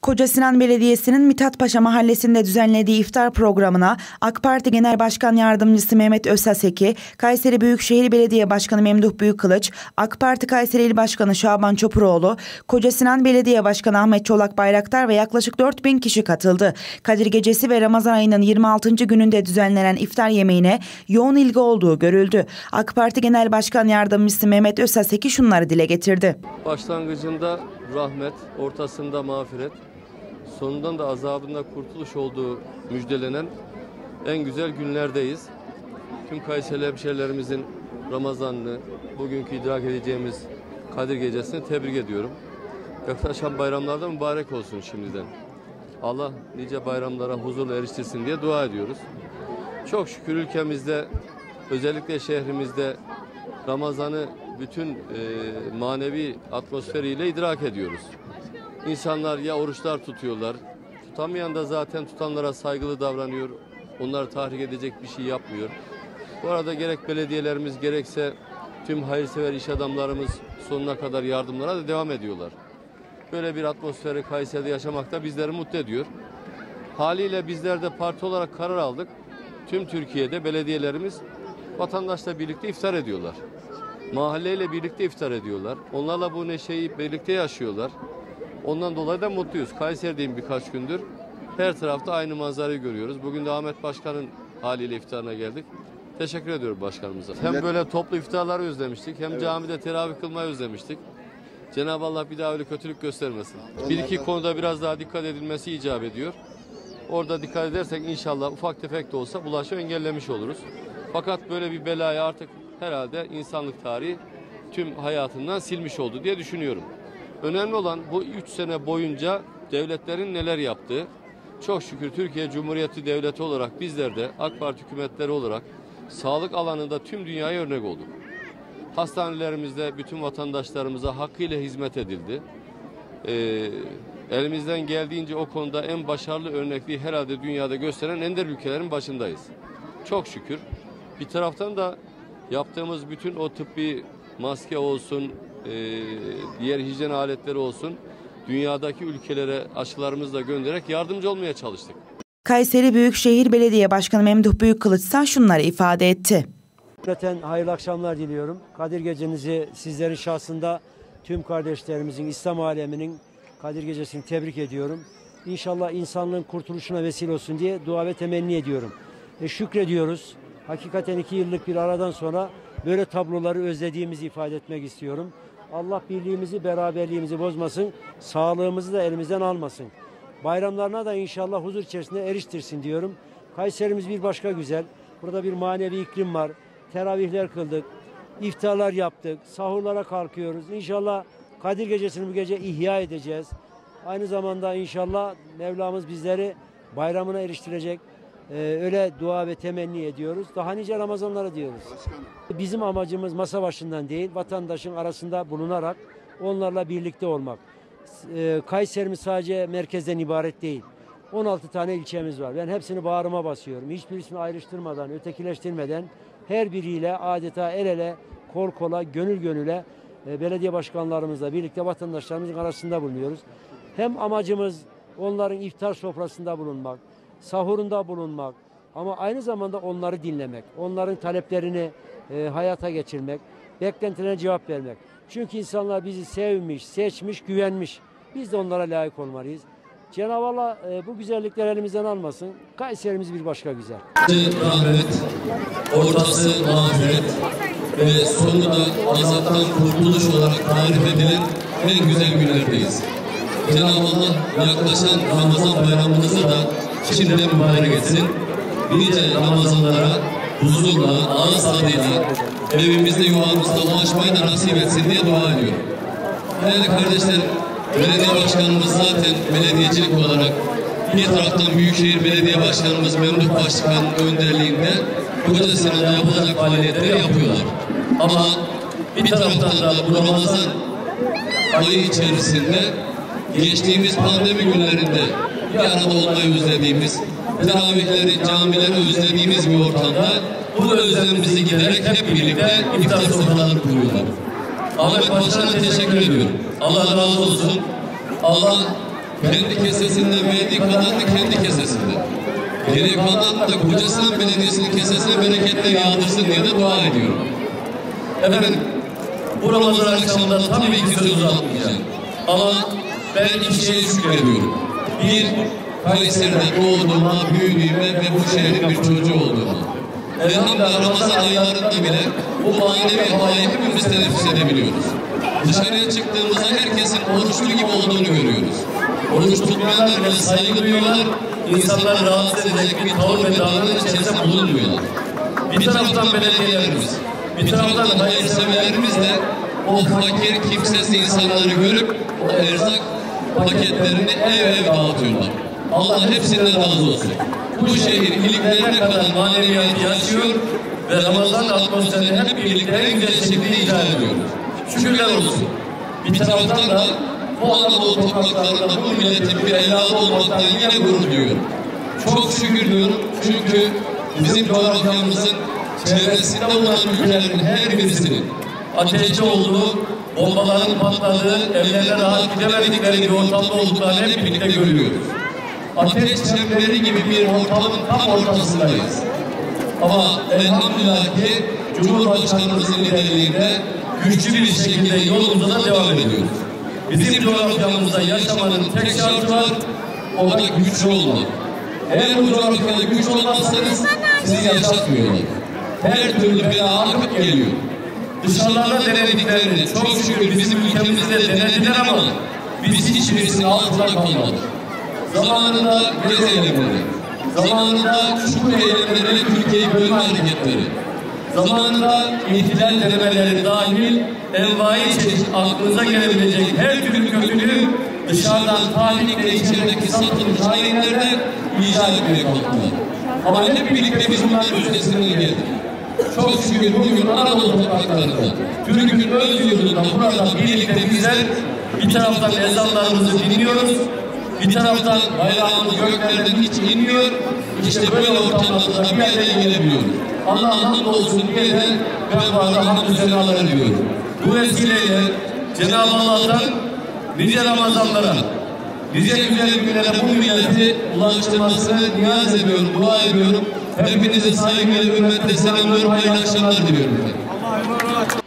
Kocasinan Belediyesi'nin Mithatpaşa Mahallesi'nde düzenlediği iftar programına AK Parti Genel Başkan Yardımcısı Mehmet Özsaseki, Kayseri Büyükşehir Belediye Başkanı Memduh Büyükkılıç, AK Parti Kayseri İl Başkanı Şaban Çopuroğlu, Kocasinan Belediye Başkanı Ahmet Çolak Bayraktar ve yaklaşık 4000 kişi katıldı. Kadir Gecesi ve Ramazan ayının 26. gününde düzenlenen iftar yemeğine yoğun ilgi olduğu görüldü. AK Parti Genel Başkan Yardımcısı Mehmet Özsaseki şunları dile getirdi. Başlangıcında rahmet, ortasında mağfiret, sonundan da azabında kurtuluş olduğu müjdelenen en güzel günlerdeyiz. Tüm Kayseri hemşehrilerimizin Ramazan'ını, bugünkü idrak edeceğimiz Kadir Gecesi'ni tebrik ediyorum. Yaklaşan bayramlarda mübarek olsun şimdiden. Allah nice bayramlara huzurla eriştirsin diye dua ediyoruz. Çok şükür ülkemizde, özellikle şehrimizde Ramazan'ı bütün manevi atmosferiyle idrak ediyoruz. İnsanlar ya oruçlar tutuyorlar, tutamayan da zaten tutanlara saygılı davranıyor, onları tahrik edecek bir şey yapmıyor. Bu arada gerek belediyelerimiz gerekse tüm hayırsever iş adamlarımız sonuna kadar yardımlara da devam ediyorlar. Böyle bir atmosferi Kayseri'de yaşamak da bizleri mutlu ediyor. Haliyle bizler de parti olarak karar aldık. Tüm Türkiye'de belediyelerimiz vatandaşla birlikte iftar ediyorlar. Mahalleyle birlikte iftar ediyorlar. Onlarla bu neşeyi birlikte yaşıyorlar. Ondan dolayı da mutluyuz. Kayseri'deyim birkaç gündür. Her tarafta aynı manzarayı görüyoruz. Bugün de Ahmet Başkan'ın haliyle iftarına geldik. Teşekkür ediyorum başkanımıza. Hem böyle toplu iftarları özlemiştik, hem camide teravih kılmayı özlemiştik. Cenab-ı Allah bir daha öyle kötülük göstermesin. Bir iki konuda biraz daha dikkat edilmesi icap ediyor. Orada dikkat edersek inşallah ufak tefek de olsa bulaşı engellemiş oluruz. Fakat böyle bir belayı artık herhalde insanlık tarihi tüm hayatından silmiş oldu diye düşünüyorum. Önemli olan bu 3 sene boyunca devletlerin neler yaptığı. Çok şükür Türkiye Cumhuriyeti Devleti olarak bizler de AK Parti hükümetleri olarak sağlık alanında tüm dünyaya örnek olduk. Hastanelerimizde bütün vatandaşlarımıza hakkıyla hizmet edildi. Elimizden geldiğince o konuda en başarılı örnekliği herhalde dünyada gösteren ender ülkelerin başındayız. Çok şükür. Bir taraftan da yaptığımız bütün o tıbbi maske olsun, diğer hijyen aletleri olsun, dünyadaki ülkelere aşılarımızla göndererek yardımcı olmaya çalıştık. Kayseri Büyükşehir Belediye Başkanı Memduh Büyükkılıç ise şunları ifade etti. Hayırlı akşamlar diliyorum. Kadir Gecenizi sizlerin şahsında tüm kardeşlerimizin, İslam aleminin Kadir Gecesi'ni tebrik ediyorum. İnşallah insanlığın kurtuluşuna vesile olsun diye dua ve temenni ediyorum. Şükrediyoruz. Hakikaten 2 yıllık bir aradan sonra böyle tabloları özlediğimizi ifade etmek istiyorum. Allah birliğimizi, beraberliğimizi bozmasın, sağlığımızı da elimizden almasın. Bayramlarına da inşallah huzur içerisinde eriştirsin diyorum. Kayserimiz bir başka güzel. Burada bir manevi iklim var. Teravihler kıldık, iftarlar yaptık, sahurlara kalkıyoruz. İnşallah Kadir Gecesi'ni bu gece ihya edeceğiz. Aynı zamanda inşallah Mevlamız bizleri bayramına eriştirecek. Öyle dua ve temenni ediyoruz. Daha nice Ramazanlara diyoruz. Bizim amacımız masa başından değil, vatandaşın arasında bulunarak onlarla birlikte olmak. Kayserimiz sadece merkezden ibaret değil. 16 tane ilçemiz var. Ben hepsini bağrıma basıyorum. Hiçbirisini ayrıştırmadan, ötekileştirmeden her biriyle adeta el ele, kol kola, gönül gönüle belediye başkanlarımızla birlikte vatandaşlarımızın arasında bulunuyoruz. Hem amacımız onların iftar sofrasında bulunmak, sahurunda bulunmak ama aynı zamanda onları dinlemek, onların taleplerini hayata geçirmek, beklentilerine cevap vermek. Çünkü insanlar bizi sevmiş, seçmiş, güvenmiş. Biz de onlara layık olmalıyız. Cenab-ı Allah bu güzellikleri elimizden almasın. Kayserimiz bir başka güzel. Rahmet, ortası mağfiret ve sonu da azaptan kurtuluş olarak tarif edilen en güzel günlerdeyiz. Cenab-ı Allah yaklaşan Ramazan bayramımızı da şimdiden mübarek etsin. Nice Ramazanlara huzurla, ağız tadıyla, evimizde, yuvamızda ulaşmayı da nasip etsin diye dua ediyorum. Değerli kardeşler, belediye başkanımız zaten belediyecilik olarak bir taraftan Büyükşehir Belediye Başkanımız Memduh Başkan önderliğinde Kocasinan'da yapılacak faaliyetleri yapıyorlar. Ama bir taraftan da bu Ramazan ayı içerisinde geçtiğimiz pandemi günlerinde bir arada olmayı özlediğimiz, teravihleri, camileri özlediğimiz bir ortamda bu özlemimizi giderek hep birlikte iftar sofraları kuruyorlar. Ahmet Başkan'a teşekkür ediyorum. Allah razı olsun. Allah kendi kesesinden verdiği kadarını kendi kesesinde. Geri kalan da Kocasinan Belediyesi'nin kesesine bereketler yağdırsın diye de dua ediyorum. Efendim, bu Ramazan akşamında tabii ki söz uzatmayacağım. Ama ben iki şeye şükrediyorum. Bir, Kayseri'de doğduğuma, büyüdüğüme ve bu şehrin bir çocuğu olduğuma. Elhamdülillah Ramazan aylarında bile bu manevi havayı hepimiz teneffüs edebiliyoruz. Dışarıya çıktığımızda herkesin oruçlu gibi olduğunu görüyoruz. Oruç tutmayanlar bile saygı duyuyorlar, insanları rahatsız edecek bir tavır ve davranış içerisinde bulunmuyorlar. Bir taraftan belediyelerimiz, bir taraftan hayırseverlerimiz de o fakir, kimsesiz insanları görüp o erzak paketlerini ev ev dağıtıyorlar. Allah hepsinden razı olsun. Bu şehir iliklerine kadar maneviyatı yaşıyor ve Ramazan atmosferini hep birlikte en güzel şekilde icra ediyoruz. Şükürler olsun. Bir taraftan da bu Anadolu topraklarında bu milletin bir evladı olmaktan yine gurur duyuyorum. Çok şükür diyorum çünkü bizim coğrafyamızın çevresinde bulunan ülkelerin her birisinin ateşli olduğu, bombaların patladığı, evlerine rahat gidemedikleri bir ortamda olduklarını hep birlikte görüyoruz. Ateş çemberi gibi bir ortamın tam ortasındayız. Ama elhamdülillah ki Cumhurbaşkanımızın liderliğinde güçlü bir şekilde yolumuza da devam ediyoruz. Bizim coğrafyamızda yaşamanın tek şartı var, o da güçlü olmak. Eğer bu coğrafyada güçlü olmazsanız sizi yaşatmıyorlar. Her türlü bela akıp geliyor. Dışarılarda denediklerini çok şükür bizim ülkemizde denediler ama biz hiçbirisinin altında kalmadık. Zamanında gez eylemleri, zamanında çukur eylemleri, Türkiye'yi bölme hareketleri, zamanında ihtilal denemeleri dahil envai çeşit aklınıza gelebilecek her türlü kötülüğü dışarıdan tahrikle içerideki satılmış hainlerde icat etmeye kalktılar. Ama hep birlikte biz bunların üstesinden geldik. Çok şükür bugün Anadolu topraklarında, Türk'ün öz yurdunda burada birlikte bizler bir taraftan ezanlarımızı dinliyoruz, bir taraftan bayrağımız göklerden hiç inmiyor. İşte böyle ortamlarda bir araya gelebiliyoruz. Allah'a hamdolsun diye de ben bu arada hamdü senalar ediyorum. Bu vesileyle Cenab-ı Allah'tan nice Ramazanlara, nice güzel günlere bu milleti ulaştırmasını niyaz ediyorum, dua ediyorum. Hepinizi saygıyla, hürmetle selamlıyorum. Hayırlı akşamlar diliyorum.